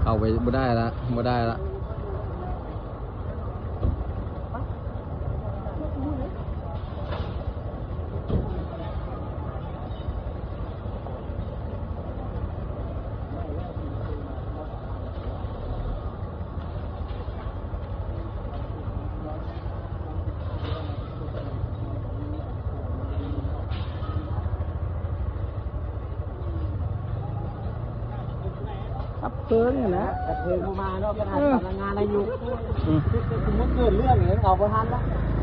เอาไปบ่ได้ละบ่ได้ละครับเพิ่งนะเพิ่งมาเนาะขนาดทำงานอะไรอยู่คุณมันเกิดเรื่องอย่างนี้เอาไปทันแล้ว